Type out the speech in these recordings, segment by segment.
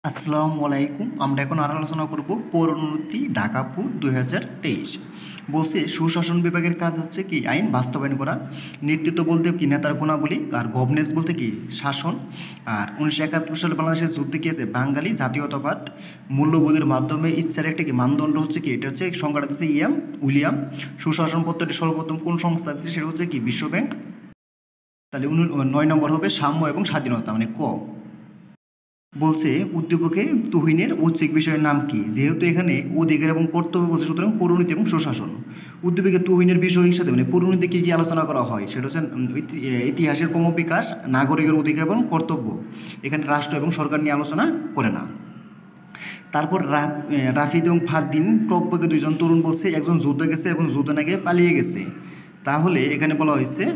আসসালামু আলাইকুম। আমরা এখন আরও আলোচনা করব পৌরোন্নতি ঢাকাপুর 2023। বলছে সুশাসন বিভাগের কাজ হচ্ছে কি আইন বাস্তবায়ন করা, নেতৃত্ব বলতে কি নেতার গুণাবলী, আর গভর্নেন্স বলতে কি শাসন। আর 1971 সালে বাংলাদেশের যুদ্ধে কি আছে বাঙালি জাতীয়তাবাদ মূল্যবোধের মাধ্যমে ইচ্ছার একটা কি মানদণ্ড হচ্ছে কি এটা হচ্ছে সংজ্ঞাটা দিচ্ছে উইলিয়াম। সুশাসন পদ্ধতি সর্বপ্রথম কোন সংস্থা দিচ্ছে সেটা হচ্ছে কি বিশ্ব ব্যাংক। তাহলে 9 নম্বর হবে সাম্য এবং স্বাধীনতা মানে ক। বলছে উদ্দীপকে তুহিনের ঐচ্ছিক বিষয়ের নাম কি? যেহেতু এখানে অধিকার এবং কর্তব্য বলছে, সুতরাং পৌরনীতি এবং সুশাসন। উদ্দীপকে তুহিনের বিষয়ের সাথে মানে পৌরনীতি কী কী আলোচনা করা হয় সেটা হচ্ছে ইতিহাসের ক্রমবিকাশ, নাগরিকের অধিকার এবং কর্তব্য। এখানে রাষ্ট্র এবং সরকার নিয়ে আলোচনা করে না। তারপর রাফিদ এবং ফারদিন প্রপক্ষে দুইজন তরুণ বলছে একজন যুদ্ধে গেছে এবং যুদ্ধ না গিয়ে পালিয়ে গেছে। তাহলে এখানে বলা হয়েছে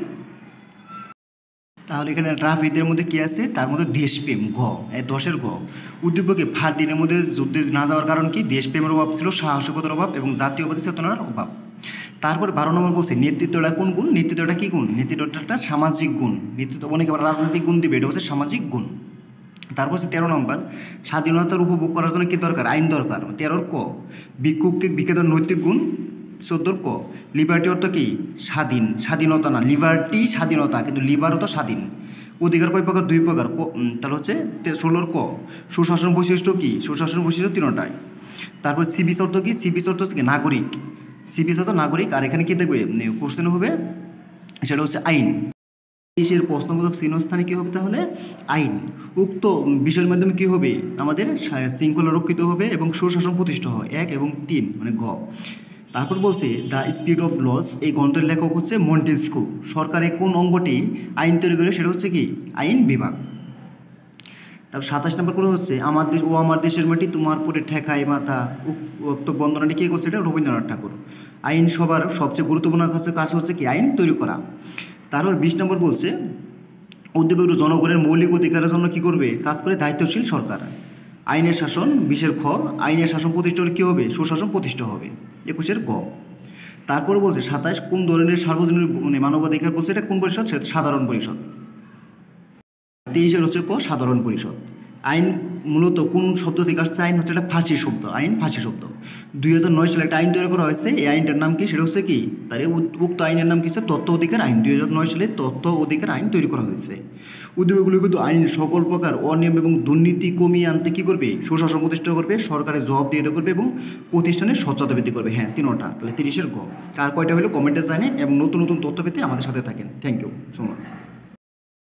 রাফিদের মধ্যে কী আছে? তার মধ্যে দেশপ্রেম ঘ, 10-এর ঘ। উদ্দীপকে ফারদিনের মধ্যে যুদ্ধে না যাওয়ার কারণ কি? দেশপ্রেমের অভাব ছিল, সাহসিকতার অভাব এবং জাতীয়বাদী চেতনার অভাব। তারপর 12 নম্বর বলছে নেতৃত্বটা কোন গুণ? নেতৃত্বটা কী গুণ? নেতৃত্বটা একটা সামাজিক গুণ। নেতৃত্ব অনেকে আবার রাজনৈতিক গুণ দিবে, এটা হচ্ছে সামাজিক গুণ। তারপর হচ্ছে 13 নম্বর স্বাধীনতার উপভোগ করার জন্য কী দরকার? আইন দরকার। 13-র ক ভিক্ষুককে ভিক্ষা দেওয়ার নৈতিক গুণ। 14-র ক লিবার্টি অর্থ কি? স্বাধীন, স্বাধীনতা না, লিবার্টি স্বাধীনতা, কিন্তু লিবার অর্থ স্বাধীন। অধিকার কয় প্রকার? 2 প্রকার। তাহলে হচ্ছে 16-র ক সুশাসন বৈশিষ্ট্য কি? সুশাসন বৈশিষ্ট্য 3টায়। তারপর সিভিস অর্থ কি? সিভিস অর্থ হচ্ছে কি? নাগরিক। সিভিস অর্থ নাগরিক। আর এখানে কী দেখবে কোশ্চেন হবে সেটা হচ্ছে আইন। দেশের প্রশ্নবোধক চিহ্নস্থানে কী হবে? তাহলে আইন। উক্ত বিষয়ের মাধ্যমে কী হবে? আমাদের শৃঙ্খলা রক্ষিত হবে এবং সুশাসন প্রতিষ্ঠা হয়। 1 এবং 3 মানে ঘ। তারপর বলছে দ্য স্পিরিট অফ লস, এই গ্রন্থের লেখক হচ্ছে মন্টেস্কু। সরকারের কোন অঙ্গটি আইন তৈরি করে সেটা হচ্ছে কি? আইন বিভাগ। তারপর 27 নম্বর করে হচ্ছে আমার দেশ ও আমার দেশের মাটি তোমার পরে ঠেকায় মাথা, উক্ত বন্দনাটি কে করছে? এটা রবীন্দ্রনাথ ঠাকুর। আইন সবার সবচেয়ে গুরুত্বপূর্ণ কাজ হচ্ছে কি? আইন তৈরি করা। তারপর 20 নম্বর বলছে উদ্যোগী জনগণের মৌলিক অধিকারের জন্য কী করবে? কাজ করে দায়িত্বশীল সরকার। আইনের শাসন। 20-এর খ আইনের শাসন প্রতিষ্ঠা হলে কী হবে? সুশাসন প্রতিষ্ঠা হবে। 21-এর গ। তারপরে বলছে 27 কোন ধরনের সার্বজনীন মানে মানবাধিকার বলছে? এটা কোন পরিষদ? সেটা সাধারণ পরিষদ। 23-এর হচ্ছে ক সাধারণ পরিষদ। আইন মূলত কোন শব্দ থেকে আসছে? আইন হচ্ছে একটা ফার্সি শব্দ। আইন ফার্সি শব্দ। 2009 সালে একটা আইন তৈরি করা হয়েছে। এই আইনটার নাম কি? সেটা হচ্ছে কি? তার উক্ত আইনের নাম কি হচ্ছে? তথ্য অধিকার আইন। 2009 সালে তথ্য অধিকার আইন তৈরি করা হয়েছে। উদ্যোগগুলো কিন্তু আইন সকল প্রকার অনিয়ম এবং দুর্নীতি কমিয়ে আনতে কী করবে? সুশাসন প্রতিষ্ঠা করবে, সরকারের জবাবদিহিতা করবে এবং প্রতিষ্ঠানের স্বচ্ছতা বৃদ্ধি করবে। হ্যাঁ 3টা। তাহলে 30-এর গ। কার কয়টা হলো কমেন্টে জানেন এবং নতুন নতুন তথ্য পেতে আমাদের সাথে থাকেন। Thank you so much.